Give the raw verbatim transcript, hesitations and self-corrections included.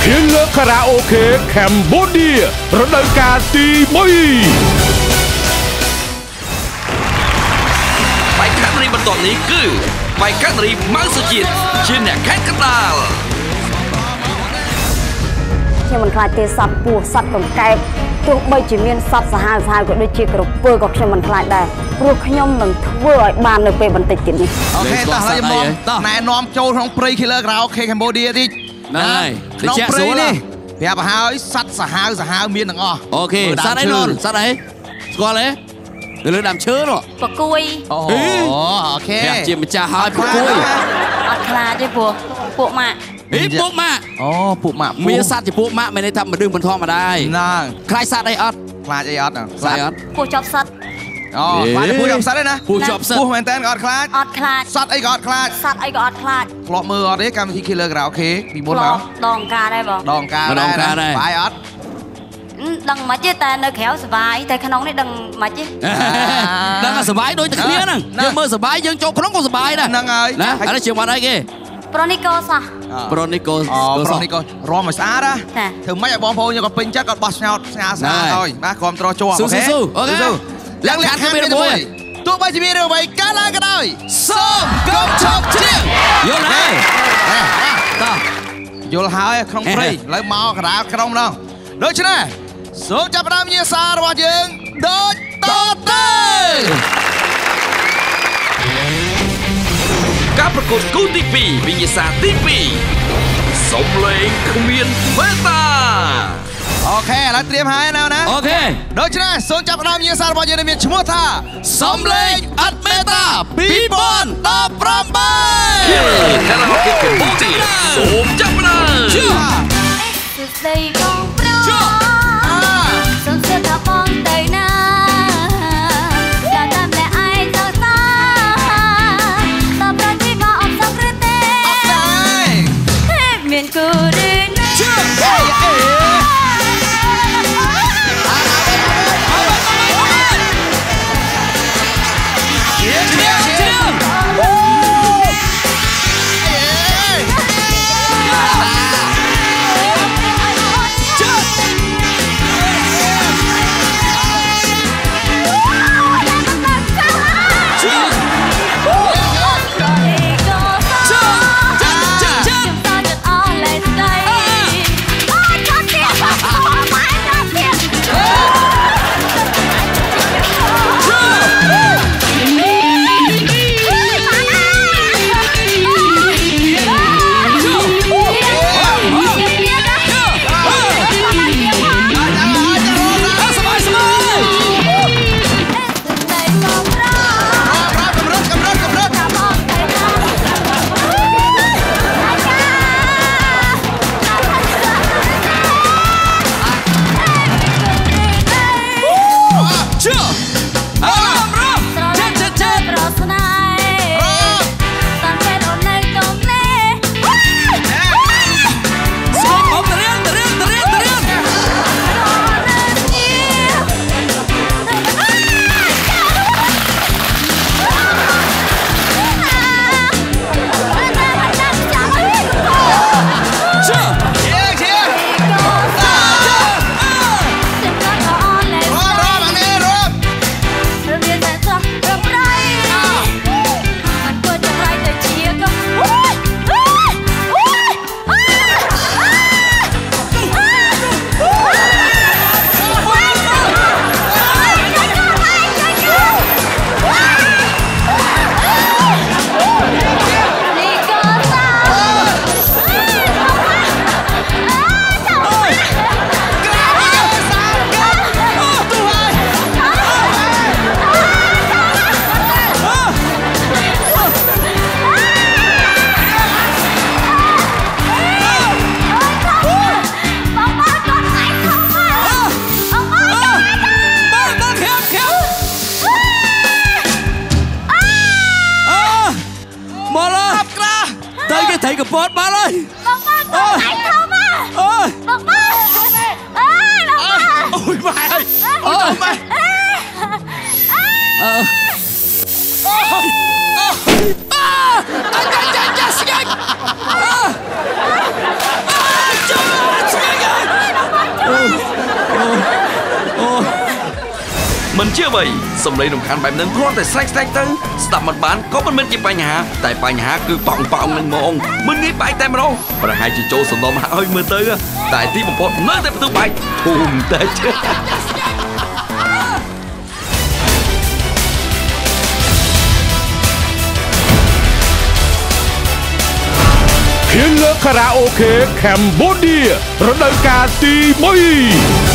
ឈៀងលើខារ៉ាអូខេកម្ពុជារដូវកាលទីមួយបែកកាត់រីបន្ទាប់នេះគឺបែកកាត់រីម៉ៅសុជាតិជាអ្នកខេត្តកណ្ដាលខ្ញុំមិនខ្លាចទេសត្វពស់សត្វកង្កែបទោះបីជាមានសត្វសាហាវសាហាវក៏ដូចជាក្រពើក៏ខ្ញុំមិនខ្លាចដែរព្រោះខ្ញុំនឹងធ្វើឲ្យបាននៅពេលបន្តិចទៀតនេះអូខេតោះហើយខ្ញុំណែនាំចូលក្នុងព្រៃ Killer Karaoke Cambodia តិចហ្នឹងហើយក្នុងព្រៃនេះប្រាប់ឲ្យហើយសត្វសាហាវសាហាវមានទាំងអស់អូខេសត្វអីនោះសត្វអីស្គាល់ទេនៅលើដើមឈើនោះបកួយអូអូខេជាម្ចាស់ហើយបកួយអត់ខ្លាចទេពួកពួកម៉ាក់អីពួកម៉ាក់អូពួកម៉ាក់មានសត្វជាពួកម៉ាក់មិនន័យថាមិនដឹងមិនធម្មតាហ្នឹងខ្លាចសត្វអីអត់ខ្លាចអីអត់ខ្លាចអត់ពួកជាប់សត្វអូខ្លាចពួកជាប់សត្វទេណាពួកជាប់សត្វពួកមែនតើក៏អត់ខ្លាចអត់ខ្លាចសត្វអីក៏អត់ខ្លាចសត្វអីក៏អត់ខ្លាចធ្លាប់មើលអត់ទេកម្មវិធី Killer Karaoke ពីមុនមកដងការដែរបងដងការដែរដងការដែរបាយអត់ដឹងមិនទេតែនៅក្រៅសុបាយតែក្នុងនេះដឹងមិនទេដឹងសុបាយដូចតែគ្នាហ្នឹងយើងមើលសុបាយយើងចូលក្នុងក៏សុបាយដែរហ្នឹងហើយណាឥឡូវជាបាត់អីគេប្រូនីកូសោះប្រូនីកូអូប្រូនីកូរំឲ្យស្អាតណាធ្វើម៉េចឲ្យបងប្អូនយើងក៏ពេញចិត្តក៏បោះឆ្នោតស្ងាស្អាតហើយបាទគ្រប់ត្រជាប់អូខេអូខេឡើងលក្ខខណ្ឌទីមួយទោះបីជាមានរឿងអ្វីកើតឡើងក៏ដោយសូមកុំឈប់ជៀងយល់ហើយតោះយល់ហើយក្នុងព្រៃឥឡូវមកកណ្ដាលក្រុមម្ដងដូច្នេះសូមចាប់ផ្ដើមវិញ្ញាសារបស់យើងដូចតទៅការប្រកួតគូទីពីរវិញ្ញាសាទីពីរសំឡេងគ្មានបេតាអូខេឥឡូវត្រៀមហើយណាណាអូខេដូច្នេះសូមចាប់ផ្ដើមវិញ្ញាសារបស់យើងមានឈ្មោះថាសំឡេងអត់បេតាពីរពាន់ដប់ប្រាំបីខារ៉ាអូខេកម្ពុជាសូមចាប់ផ្ដើមជឿស្ដីបងប្រុសសូមសិតថាបងទៅណាតែតែម្នាក់ឯងទៅតាតើប្រតិបត្តិអត់សព្រឹកទេអត់ទេមានគូរីណាជឿអេអេ thấy cái phốt ba ơi bông ba con anh không à ôi bông ba ơi ôi mày ơi ôi mày ờ anh anh anh anh anh មិនជាអ្វីសំឡេងរំខានបែបហ្នឹងគ្រាន់តែស្រែកស្រែកទៅស្ដាប់មិនបានក៏មិនមែនជាបញ្ហាតែបញ្ហាគឺប៉ោងប៉ោងនឹងហ្មងមិនងាយបែកតែម្ដងប្រហែលជាចូលសំណុំឲ្យមើលទៅតែទីបំផុតនៅតែផ្ទុះបែកភូមិតែជឿ Killer Karaoke Cambodia រដូវកាលទីមួយ